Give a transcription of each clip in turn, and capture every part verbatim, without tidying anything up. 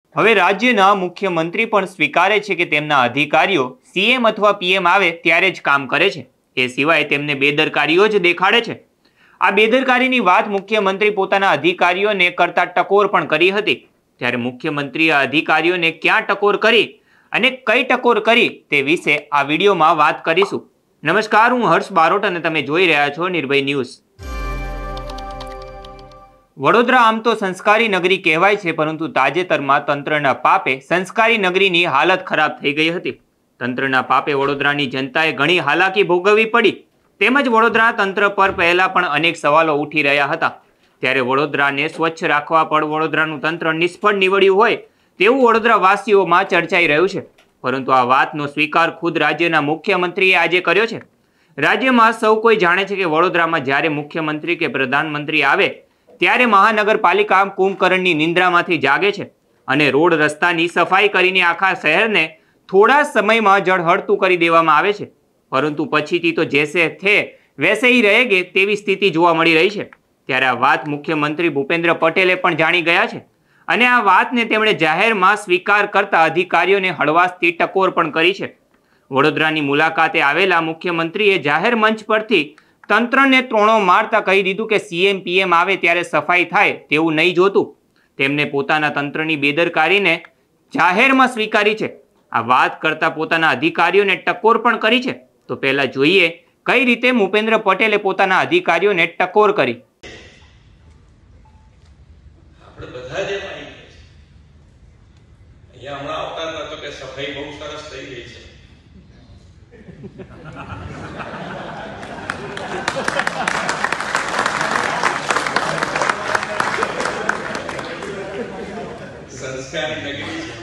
હવે રાજ્યના મુખ્યમંત્રી પણ સ્વીકારે છે કે તેમના અધિકારીઓ સીએમ અથવા પીએમ આવે ત્યારે જ કામ કરે છે, એ સિવાય તેમને બેદરકારીઓ જ દેખાડે છે। આ બેદરકારીની વાત મુખ્યમંત્રી પોતાના અધિકારીઓને કરતા ટકોર પણ કરી હતી। ત્યારે મુખ્યમંત્રીએ અધિકારીઓને ક્યાં ટકોર કરી અને કઈ ટકોર કરી તે વિશે આ વિડીયોમાં વાત કરીશું। નમસ્કાર, હું હર્ષ બારોટ અને તમે જોઈ રહ્યા છો નિર્ભય ન્યૂઝ। વડોદરા આમ તો સંસ્કારી નગરી કહેવાય છે, પરંતુ તાજેતરમાં તંત્રના પાપે સંસ્કારી નગરીની હાલત ખરાબ થઈ ગઈ હતી। તંત્રના પાપે વડોદરાની જનતાએ ઘણી હાલાકી ભોગવવી પડી, તેમજ વડોદરા તંત્ર પર પહેલા પણ અનેક સવાલો ઉઠી રહ્યા હતા। ત્યારે વડોદરાને સ્વચ્છ રાખવા પર વડોદરાનું તંત્ર નિષ્ફળ નીવડ્યું હોય તેવું વડોદરાવાસીઓમાં ચર્ચાઈ રહ્યું છે। પરંતુ આ વાતનો સ્વીકાર ખુદ રાજ્યના મુખ્યમંત્રીએ આજે કર્યો છે। રાજ્યમાં સૌ કોઈ જાણે છે કે વડોદરામાં જ્યારે મુખ્યમંત્રી કે પ્રધાનમંત્રી આવે ત્યારે મહાનગરપાલિકા કુંભકર્ણની નિંદ્રામાંથી જાગે છે અને રોડ રસ્તાની સફાઈ કરીને આખા શહેરને થોડા સમયમાં જળહળતું કરી દેવામાં આવે છે। પરંતુ પછીથી તો જૈસે થે વૈસે ही रहेंगे તેવી સ્થિતિ જોવા મળી રહી છે। ત્યારે આ વાત મુખ્યમંત્રી ભૂપેન્દ્ર પટેલે પણ જાણી ગયા છે અને આ વાતને તેમણે જાહેરમાં સ્વીકાર કરતા અધિકારીઓને હળવાશથી ટકોર પણ કરી છે। વડોદરાની મુલાકાતે આવેલા મુખ્યમંત્રીએ જાહેર મંચ પરથી તંત્રને ત્રોણો મારતા કહી દીધું કે સીએમ પીએમ આવે ત્યારે સફાઈ થાય તેવું નહીં જોતું। તેમને પોતાના તંત્રની બેદરકારીને જાહેરમાં સ્વીકારી છે। આ વાત કરતા પોતાના અધિકારીઓને ટકોર પણ કરી છે। તો પહેલા જોઈએ કઈ રીતે ભૂપેન્દ્ર પટેલે પોતાના અધિકારીઓને ટકોર કરી। આપણે બધા જે માની છે અહીંયા હમણાં આવતા હતા તો કે સફાઈ બહુ સરસ થઈ ગઈ છે। સંસ્કારી નગરી છે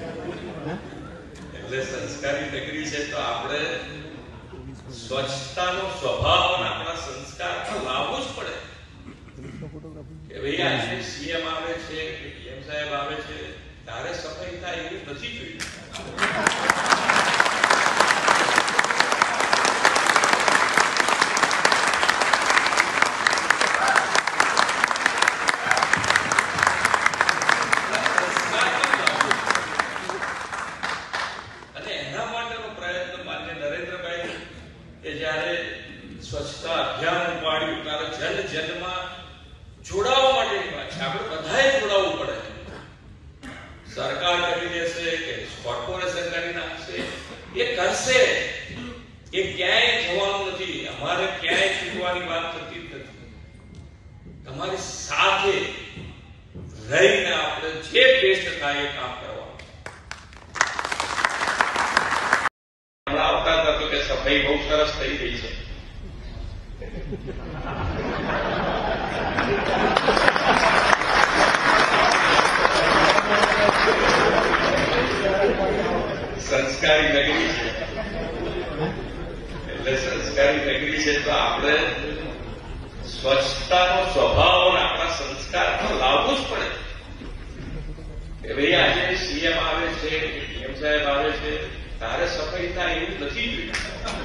એટલે સંસ્કારી નગરી છે તો આપણે સ્વચ્છતાનો સ્વભાવ અને આપણા સંસ્કાર લાવવું જ પડે કે ભાઈ આજે સીએમ આવે છે કે પીએમ સાહેબ આવે છે ત્યારે સફાઈ થાય એવું નથી જોયું। સ્વચ્છતા અભિયાન ઉપાડ્યું ત્યારે જન જનમાં જોડાવા માટેની વાત છે। આપણે બધાએ જોડાવવું પડે। સરકાર કરી દેશે કે કોર્પોરેશન કરી નાખશે, એ કરશે, એ ક્યાંય જવાનું નથી। અમારે ક્યાંય છૂટવાની વાત થતી જ નથી। તમારી સાથે રહીને આપણે જે બેસ્ટ થાય એ કામ કરવાનું। હમણાં આવતા હતા તો કે સફાઈ બહુ સરસ થઈ ગઈ છે। સંસ્કારી નગરી છે એટલે સંસ્કારી નગરી છે તો આપણે સ્વચ્છતાનો સ્વભાવ અને આપણા સંસ્કાર પણ લાવવું જ પડે કે ભાઈ આજે સીએમ આવે છે કે પીએમ સાહેબ આવે છે તારે સફાઈ થાય એવું નથી જોયું।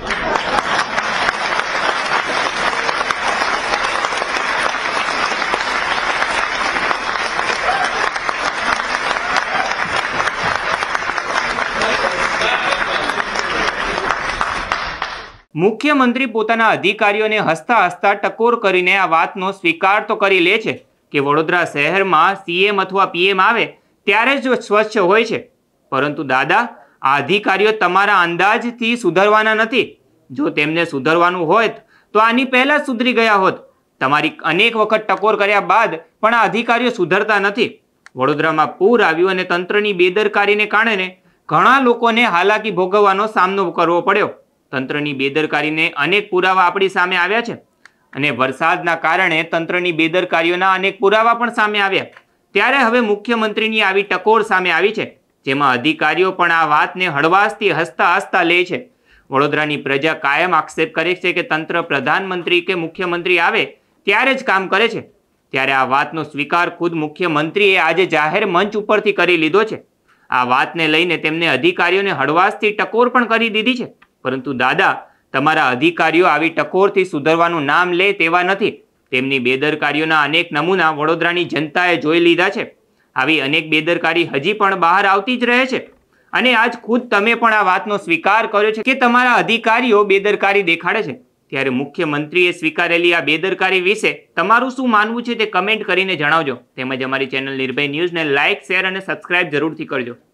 મુખ્યમંત્રી પોતાના અધિકારીઓને હસતા હસતા ટકોર કરીને આ વાતનો સ્વીકાર તો કરી લે છે કે વડોદરા શહેરમાં સીએમ અથવા પીએમ આવે ત્યારે જ સ્વચ્છ હોય છે। પરંતુ દાદા, આ અધિકારીઓ તમારા અંદાજથી સુધરવાના નથી। જો તેમને સુધરવાનું હોત તો આની પહેલા જ સુધરી ગયા હોત। તમારી અનેક વખત ટકોર કર્યા બાદ પણ આ અધિકારીઓ સુધરતા નથી। વડોદરામાં પૂર આવ્યું અને તંત્રની બેદરકારીને કારણે ઘણા લોકોને હાલાકી ભોગવવાનો સામનો કરવો પડ્યો। તંત્રની બેદરકારીને અનેક પુરાવા આપણી સામે આવ્યા છે અને વરસાદના કારણે તંત્રની બેદરકારીઓના અનેક પુરાવા પણ સામે આવ્યા। ત્યારે હવે મુખ્યમંત્રીની આવી ટકોર સામે આવી છે, જેમાં અધિકારીઓ પણ આ વાતને હળવાશથી હસતા હસતા લે છે। વડોદરાની પ્રજા કાયમ આક્ષેપ કરે છે કે તંત્ર પ્રધાનમંત્રી કે મુખ્યમંત્રી આવે ત્યારે જ કામ કરે છે। ત્યારે આ વાતનો સ્વીકાર ખુદ મુખ્યમંત્રીએ આજે જાહેર મંચ ઉપરથી કરી લીધો છે। આ વાતને લઈને તેમને અધિકારીઓને હળવાશથી ટકોર પણ કરી દીધી છે। પરંતુ દાદા, તમારા અધિકારીઓ આવી ટકોરથી સુધરવાનું નામ લે તેવા નથી। તેમની બેદરકારીઓના અનેક નમૂના વડોદરાની જનતાએ જોઈ લીધા છે। આવી અનેક બેદરકારી હજી પણ બહાર આવતી જ રહે છે અને આજ ખુદ તમે પણ આ વાતનો સ્વીકાર કર્યો છે કે તમારા અધિકારીઓ બેદરકારી દેખાડે છે। ત્યારે મુખ્યમંત્રીએ સ્વીકારેલી આ બેદરકારી વિશે તમારું શું માનવું છે તે કમેન્ટ કરીને જણાવજો। તેમજ અમારી ચેનલ નિર્ભય ન્યૂઝને લાઇક, શેર અને સબસ્ક્રાઇબ જરૂરથી કરજો।